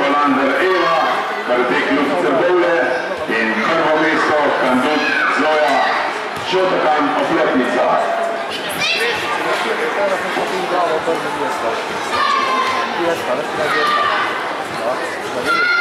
Valander Eva, Karate klub Trbovlje in prvo mesto Kandut Zoja Šotakan Opletnica. Jest, ale